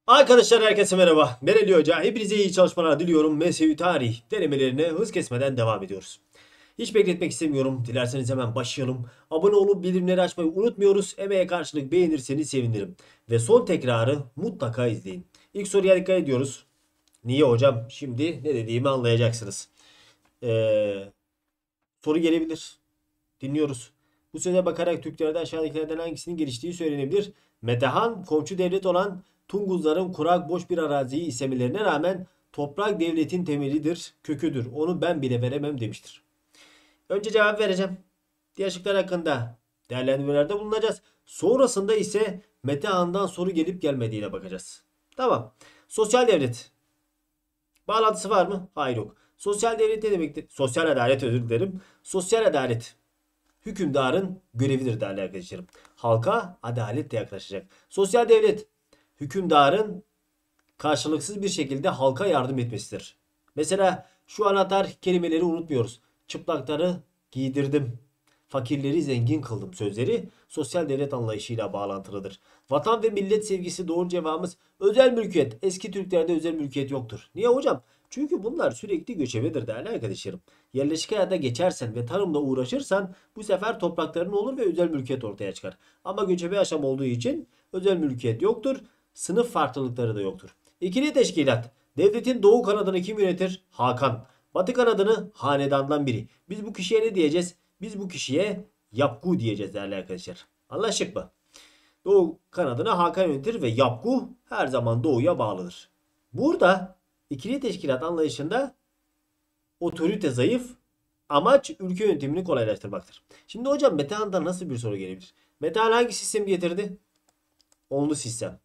Arkadaşlar herkese merhaba. Ben Ali Hoca. Hepinize iyi çalışmalar diliyorum. MSÜ Tarih denemelerine hız kesmeden devam ediyoruz. Hiç bekletmek istemiyorum. Dilerseniz hemen başlayalım. Abone olup bildirimleri açmayı unutmuyoruz. Emeğe karşılık beğenirseniz sevinirim. Ve son tekrarı mutlaka izleyin. İlk soruya dikkat ediyoruz. Niye hocam? Şimdi ne dediğimi anlayacaksınız. Ee, Soru gelebilir. Dinliyoruz. Bu söze bakarak Türklerde aşağıdakilerden hangisinin geliştiği söylenebilir. Metehan, komşu devlet olan Tunguzların kurak boş bir araziyi istemelerine rağmen toprak devletin temelidir, köküdür. Onu ben bile veremem demiştir. Önce cevap vereceğim. Diğer şıklar hakkında değerlendirmelerde bulunacağız. Sonrasında ise Metehan'dan soru gelip gelmediğine bakacağız. Tamam. Sosyal devlet. Bağlantısı var mı? Hayır yok. Sosyal devlet ne demektir? Sosyal adalet, özür dilerim. Sosyal adalet hükümdarın görevidir değerli arkadaşlarım. Halka adaletle yaklaşacak. Sosyal devlet hükümdarın karşılıksız bir şekilde halka yardım etmesidir. Mesela şu anahtar kelimeleri unutmuyoruz. Çıplakları giydirdim. Fakirleri zengin kıldım sözleri sosyal devlet anlayışıyla bağlantılıdır. Vatan ve millet sevgisi doğru cevabımız özel mülkiyet. Eski Türklerde özel mülkiyet yoktur. Niye hocam? Çünkü bunlar sürekli göçebedir değerli arkadaşlarım. Yerleşik hayata geçersen ve tarımla uğraşırsan bu sefer toprakların olur ve özel mülkiyet ortaya çıkar. Ama göçebe yaşam olduğu için özel mülkiyet yoktur. Sınıf farklılıkları da yoktur. İkili teşkilat. Devletin doğu kanadını kim yönetir? Hakan. Batı kanadını hanedandan biri. Biz bu kişiye ne diyeceğiz? Biz bu kişiye Yapgu diyeceğiz değerli arkadaşlar. Anlaştık mı? Doğu kanadını Hakan yönetir ve Yapgu her zaman doğuya bağlıdır. Burada ikili teşkilat anlayışında otorite zayıf, amaç ülke yönetimini kolaylaştırmaktır. Şimdi hocam Metehan'dan nasıl bir soru gelebilir? Metehan hangi sistem getirdi? Onlu sistem.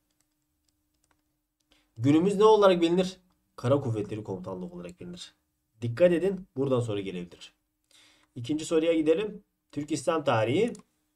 Günümüz ne olarak bilinir? Kara Kuvvetleri Komutanlığı olarak bilinir. Dikkat edin, buradan soru gelebilir. İkinci soruya gidelim. Türk İslam tarihi.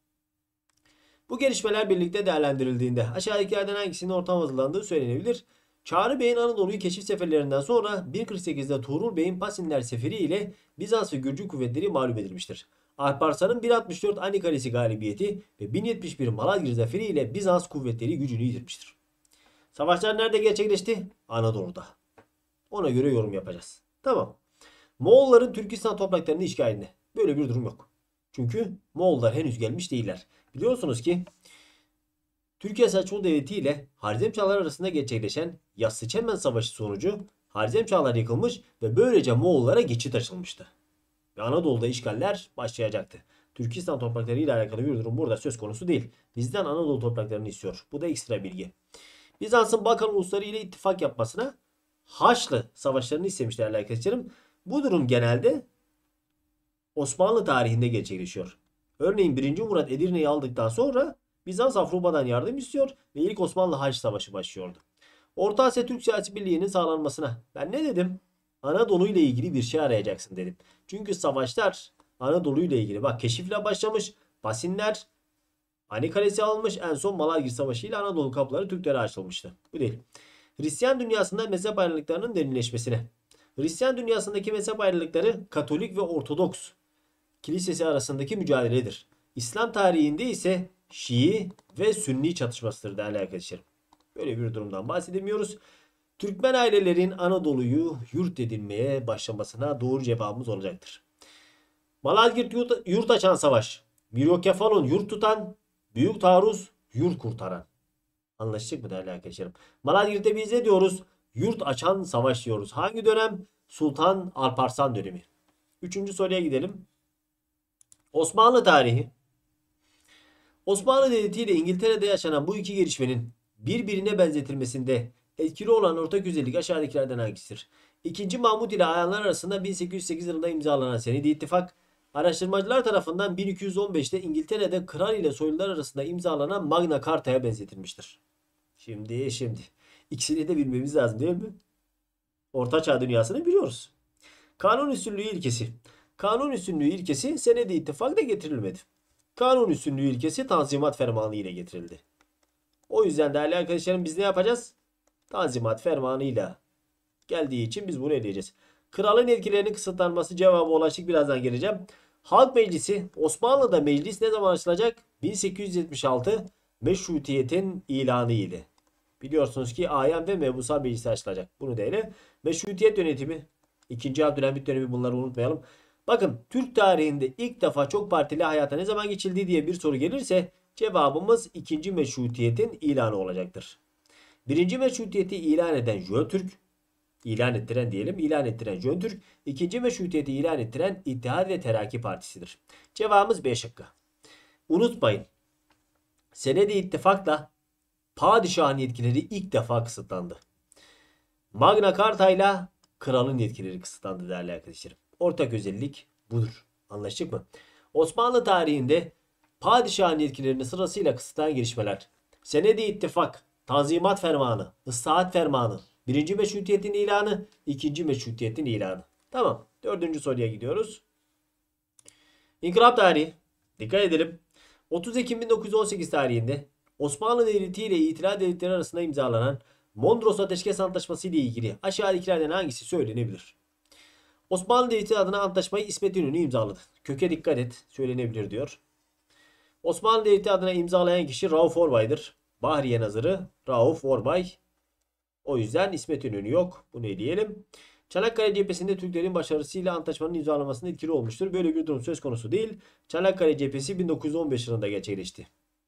Bu gelişmeler birlikte değerlendirildiğinde aşağıdakilerden hangisinin ortam hazırlandığı söylenebilir. Çağrı Bey'in Anadolu'yu keşif seferlerinden sonra 1048'de Tuğrul Bey'in Pasinler Seferi ile Bizans ve Gürcü kuvvetleri mağlup edilmiştir. Alparslan'ın 1064 Anikalesi galibiyeti ve 1071 Malazgirt zaferi ile Bizans kuvvetleri gücünü yitirmiştir. Savaşlar nerede gerçekleşti? Anadolu'da. Ona göre yorum yapacağız. Tamam. Moğolların Türkistan topraklarını işgaline. Böyle bir durum yok. Çünkü Moğollar henüz gelmiş değiller. Biliyorsunuz ki Türkiye Selçuklu Devleti ile Harizm Çağlar arasında gerçekleşen Yassıçemen Savaşı sonucu Harizm Çağlar yıkılmış ve böylece Moğollara geçit açılmıştı. Ve Anadolu'da işgaller başlayacaktı. Türkistan toprakları ile alakalı bir durum burada söz konusu değil. Bizden Anadolu topraklarını istiyor. Bu da ekstra bilgi. Bizans'ın Balkan ulusları ile ittifak yapmasına Haçlı savaşlarını istemişler arkadaşlarım. Bu durum genelde Osmanlı tarihinde gerçekleşiyor. Örneğin 1. Murat Edirne'yi aldıktan sonra Bizans Avrupa'dan yardım istiyor ve ilk Osmanlı Haç Savaşı başlıyordu. Orta Asya Türk siyasi birliğinin sağlanmasına ben ne dedim? Anadolu ile ilgili bir şey arayacaksın dedim. Çünkü savaşlar Anadolu ile ilgili. Bak keşifle başlamış. Basinler Ani Kalesi alınmış. En son Malazgirt Savaşı ile Anadolu kapıları Türklere açılmıştı. Bu değil. Hristiyan dünyasında mezhep ayrılıklarının derinleşmesine. Hristiyan dünyasındaki mezhep ayrılıkları Katolik ve Ortodoks kilisesi arasındaki mücadeledir. İslam tarihinde ise Şii ve Sünni çatışmasıdır değerli arkadaşlarım. Böyle bir durumdan bahsedemiyoruz. Türkmen ailelerin Anadolu'yu yurt edinmeye başlamasına doğru cevabımız olacaktır. Malazgirt yurt açan savaş. Miryokefalon yurt tutan, Büyük Taarruz yurt kurtaran. Anlaştık mı değerli arkadaşlarım? Malazgirt'te biz ne diyoruz? Yurt açan savaş diyoruz. Hangi dönem? Sultan Alparslan dönemi. Üçüncü soruya gidelim. Osmanlı tarihi. Osmanlı Devleti ile İngiltere'de yaşanan bu iki gelişmenin birbirine benzetilmesinde etkili olan ortak özellik aşağıdakilerden hangisidir? İkinci Mahmut ile ayanlar arasında 1808 yılında imzalanan Senedi İttifak, araştırmacılar tarafından 1215'te İngiltere'de kral ile soylular arasında imzalanan Magna Carta'ya benzetilmiştir. Şimdi. İkisini de bilmemiz lazım değil mi? Orta Çağ dünyasını biliyoruz. Kanun üstünlüğü ilkesi. Kanun üstünlüğü ilkesi Senedi İttifak'ta getirilmedi. Kanun üstünlüğü ilkesi Tanzimat Fermanı ile getirildi. O yüzden değerli arkadaşlarım biz ne yapacağız? Tanzimat Fermanı ile geldiği için biz bunu eleyeceğiz. Kralın etkilerinin kısıtlanması cevabı ulaştık, birazdan geleceğim. Halk Meclisi, Osmanlı'da meclis ne zaman açılacak? 1876 meşrutiyetin ilanı ile. Biliyorsunuz ki ayan ve mebusal meclisi açılacak. Bunu da ele. Meşrutiyet yönetimi. 2. Abdülhamit dönemi, bunları unutmayalım. Bakın, Türk tarihinde ilk defa çok partili hayata ne zaman geçildi diye bir soru gelirse cevabımız 2. Meşrutiyetin ilanı olacaktır. 1. Meşrutiyeti ilan eden Jön Türk, ilan ettiren Jön Türk, 2. Meşrutiyeti ilan ettiren İttihat ve Terakki Partisi'dir. Cevabımız B şıkkı. Unutmayın, senedi ittifakla padişahın yetkileri ilk defa kısıtlandı. Magna Carta ile kralın yetkileri kısıtlandı değerli arkadaşlarım. Ortak özellik budur. Anlaştık mı? Osmanlı tarihinde padişahın yetkilerini sırasıyla kısıtlayan gelişmeler: senedi ittifak, Tanzimat Fermanı, Islahat Fermanı, 1. Meşrutiyetin ilanı, 2. Meşrutiyetin ilanı. Tamam. 4. soruya gidiyoruz. İnkılap tarihi. Dikkat edelim. 30 Ekim 1918 tarihinde Osmanlı Devleti ile İtilal Devletleri arasında imzalanan Mondros Ateşkes Antlaşması ile ilgili aşağıdakilerden hangisi söylenebilir? Osmanlı Devleti adına antlaşmayı İsmet İnönü imzaladı. Köke dikkat et. Söylenebilir diyor. Osmanlı Devleti adına imzalayan kişi Rauf Orbay'dır. Bahriye Nazırı Rauf Orbay. O yüzden İsmet İnönü yok. Bunu eleyelim. Çanakkale cephesinde Türklerin başarısıyla antlaşmanın imzalanmasında etkili olmuştur. Böyle bir durum söz konusu değil. Çanakkale cephesi 1915 yılında gerçekleşti.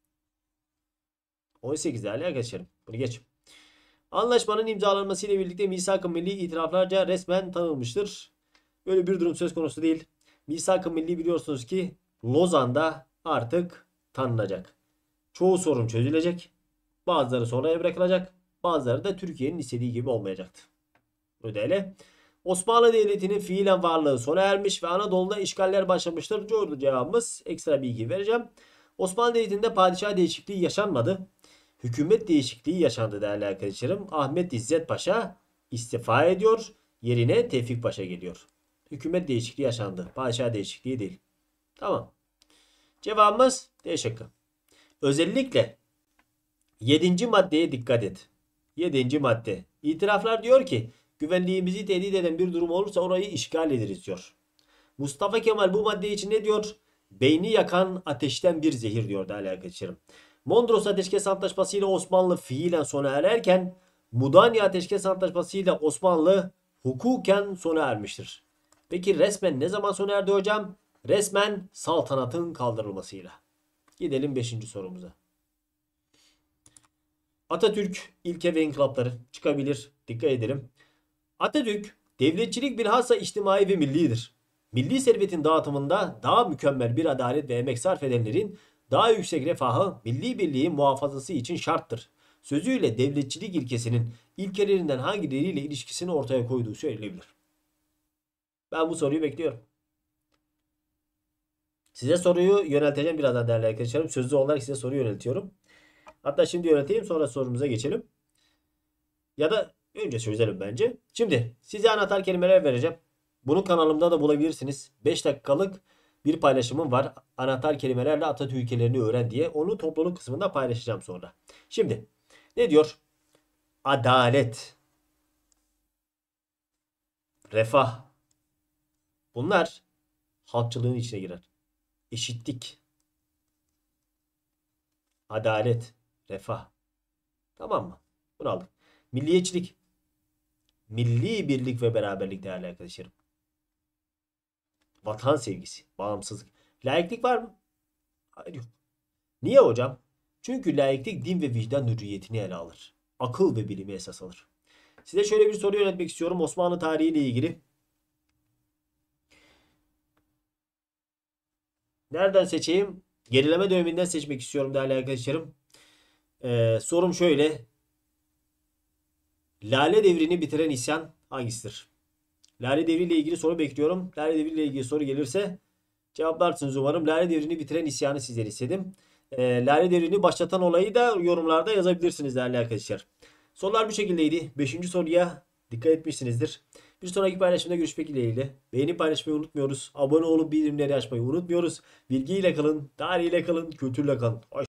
18 değerli arkadaşlarım. Bunu geç. Anlaşmanın imzalanmasıyla birlikte Misak-ı Milli itiraflarca resmen tanınmıştır. Böyle bir durum söz konusu değil. Misak-ı Milli biliyorsunuz ki Lozan'da artık tanınacak. Çoğu sorun çözülecek. Bazıları sonraya bırakılacak. Bazıları da Türkiye'nin istediği gibi olmayacaktı. Öyle. Osmanlı Devleti'nin fiilen varlığı sona ermiş ve Anadolu'da işgaller başlamıştır. Doğru cevabımız. Ekstra bilgi vereceğim. Osmanlı Devleti'nde padişah değişikliği yaşanmadı. Hükümet değişikliği yaşandı değerli arkadaşlarım. Ahmet İzzet Paşa istifa ediyor. Yerine Tevfik Paşa geliyor. Hükümet değişikliği yaşandı. Padişah değişikliği değil. Tamam. Cevabımız D şıkkı. Özellikle 7. maddeye dikkat et. 7. madde. İtiraflar diyor ki güvenliğimizi tehdit eden bir durum olursa orayı işgal ederiz diyor. Mustafa Kemal bu madde için ne diyor? Beyni yakan ateşten bir zehir diyor değerli arkadaşlarım. Mondros Ateşkes Antlaşması ile Osmanlı fiilen sona ererken Mudanya Ateşkes Antlaşması ile Osmanlı hukuken sona ermiştir. Peki resmen ne zaman sona erdi hocam? Resmen saltanatın kaldırılmasıyla. Gidelim 5. sorumuza. Atatürk ilke ve inkılapları çıkabilir. Dikkat edelim. Atatürk devletçilik bilhassa içtimai ve millidir. Milli servetin dağıtımında daha mükemmel bir adalet ve emek sarf edenlerin daha yüksek refahı milli birliğin muhafazası için şarttır. Sözüyle devletçilik ilkesinin ilkelerinden hangileriyle ilişkisini ortaya koyduğu söylenebilir. Ben bu soruyu bekliyorum. Size soruyu yönelteceğim birazdan değerli arkadaşlarım. Sözlü olarak size soruyu yöneltiyorum. Hatta şimdi yönelteyim, sonra sorumuza geçelim. Ya da önce çözelim bence. Şimdi size anahtar kelimeler vereceğim. Bunu kanalımda da bulabilirsiniz. 5 dakikalık bir paylaşımım var. Anahtar kelimelerle Atatürk ülkelerini öğren diye. Onu topluluk kısmında paylaşacağım sonra. Şimdi ne diyor? Adalet, refah. Bunlar halkçılığın içine girer. Eşitlik, adalet, refah. Tamam mı? Bunu aldık. Milliyetçilik, milli birlik ve beraberlik değerli arkadaşlarım. Vatan sevgisi, bağımsızlık. Laiklik var mı? Hayır, yok. Niye hocam? Çünkü laiklik din ve vicdan hürriyetini ele alır. Akıl ve bilimi esas alır. Size şöyle bir soru yöneltmek istiyorum Osmanlı tarihi ile ilgili. Nereden seçeyim? Gerileme döneminden seçmek istiyorum değerli arkadaşlarım. Sorum şöyle. Lale devrini bitiren isyan hangisidir? Lale Devri ile ilgili soru bekliyorum. Lale Devri ile ilgili soru gelirse cevaplarsınız umarım. Lale Devri'ni bitiren isyanı sizden istedim. Lale Devri'ni başlatan olayı da yorumlarda yazabilirsiniz değerli arkadaşlar. Sorular bu şekildeydi. 5. soruya dikkat etmişsinizdir. Bir sonraki paylaşımda görüşmek dileğiyle. Beğeni paylaşmayı unutmuyoruz. Abone olup bildirimleri açmayı unutmuyoruz. Bilgiyle kalın, tarihiyle kalın, kültürle kalın.